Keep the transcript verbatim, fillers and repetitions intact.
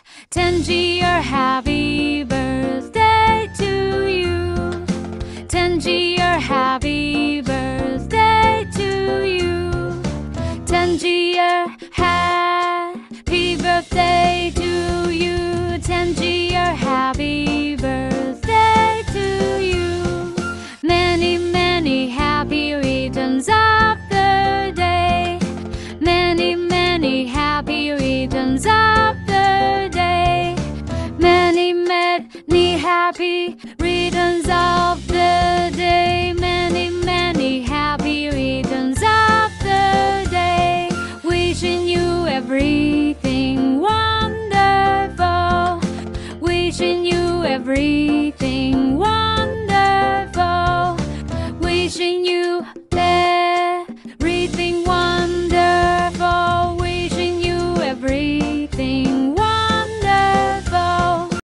Tangier, happy birthday to you. Tangier, happy birthday to you. Tangier, happy birthday to you. Tangier, happy birthday to you. Many, many happy returns of the day. Many, many happy returns of the day. Many, many happy returns of the day. Many, many happy returns of the day. Wishing you everything wonderful. Wishing you everything